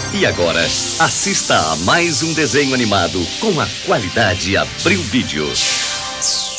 E agora, assista a mais um desenho animado com a qualidade Abril Vídeos.